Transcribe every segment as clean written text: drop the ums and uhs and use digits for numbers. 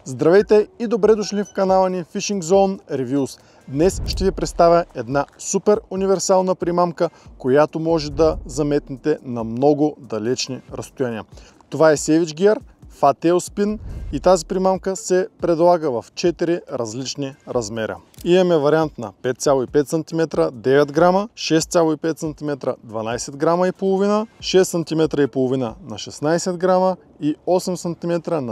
Здравейте и добре дошли в канала ни Fishing Zone Reviews. Днес ще ви представя една супер универсална примамка, която може да заметнете на много далечни разстояния. Това е Savage Gear Fat Tail Spin и тази примамка се предлага в 4 различни размера. Имаме вариант на 5,5 см 9 грама, 6,5 см 12 грама и половина, 6 см и половина на 16 грама и 8 см на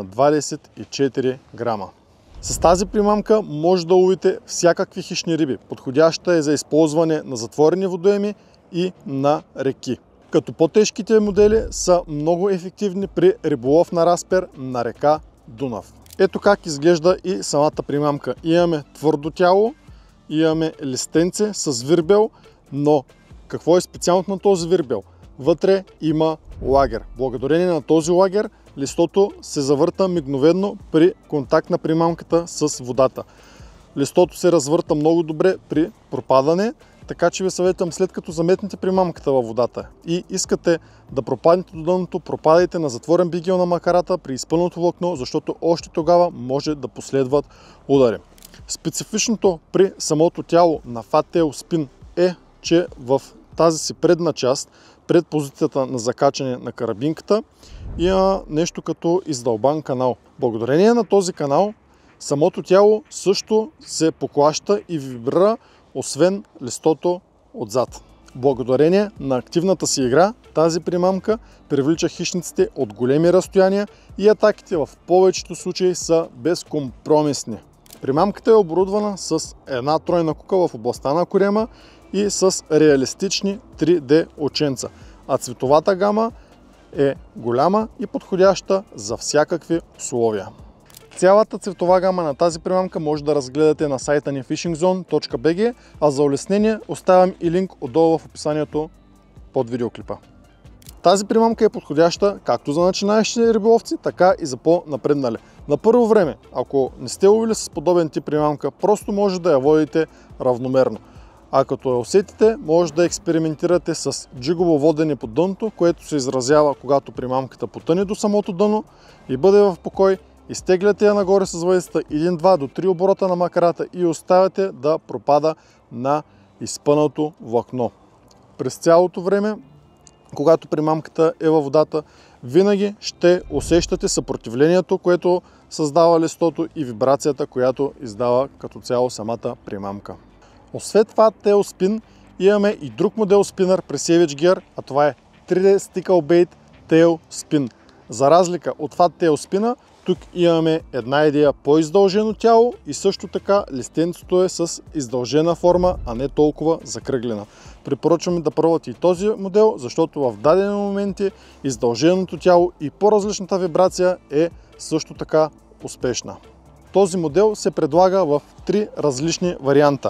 24 грама. С тази примамка може да ловите всякакви хищни риби. Подходяща е за използване на затворени водоеми и на реки. Като по-тежките модели са много ефективни при риболов на разпер на река Дунав. Ето как изглежда и самата примамка. Имаме твърдо тяло, имаме листенце с вирбел, но какво е специалното на този вирбел? Вътре има лагер. Благодарение на този лагер листото се завърта мигновено при контакт на примамката с водата. Листото се развърта много добре при пропадане, така че ви съветвам, след като заметнете примамката във водата и искате да пропаднете до дъното, пропадайте на затворен бигел на макарата при изпълненото влакно, защото още тогава може да последват удари. Специфичното при самото тяло на Fat Tail Spin е, че в тази си предна част, пред позицията на закачане на карабинката, има нещо като издълбан канал. Благодарение на този канал, самото тяло също се поклаща и вибрира, освен листото отзад. Благодарение на активната си игра, тази примамка привлича хищниците от големи разстояния и атаките в повечето случаи са безкомпромисни. Примамката е оборудвана с една тройна кука в областта на корема и с реалистични 3D оченца, а цветовата гама е голяма и подходяща за всякакви условия. Цялата цветова гама на тази примамка може да разгледате на сайта ни fishingzone.bg, а за улеснение оставям и линк отдолу в описанието под видеоклипа. Тази примамка е подходяща както за начинаещи риболовци, така и за по-напреднали. На първо време, ако не сте ловили с подобен тип примамка, просто може да я водите равномерно. А като я усетите, може да експериментирате с джигово водене по дъното, което се изразява, когато примамката потъне до самото дъно и бъде в покой. Изтегляте я нагоре с въдицата 1, 2 до 3 оборота на макарата и оставяте да пропада на изпънато влакно. През цялото време, когато примамката е във водата, винаги ще усещате съпротивлението, което създава листото и вибрацията, която издава като цяло самата примамка. Освен това Tail Spin, имаме и друг модел спинър при Savage Gear, а това е 3D Stickle Bait Tail Spin. За разлика от Fat Tail Spin, тук имаме една идея по-издължено тяло и също така листенцето е с издължена форма, а не толкова закръглена. Препоръчваме да пробвате и този модел, защото в дадени моменти издълженото тяло и по-различната вибрация е също така успешна. Този модел се предлага в 3 различни варианта: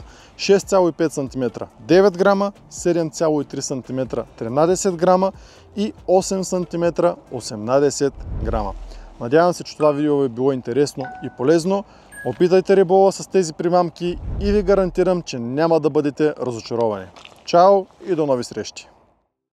6,5 см 9 грама, 7,3 см 13 грама и 8 см 18 грама. Надявам се, че това видео ви е било интересно и полезно. Опитайте риболова с тези примамки и ви гарантирам, че няма да бъдете разочаровани. Чао и до нови срещи!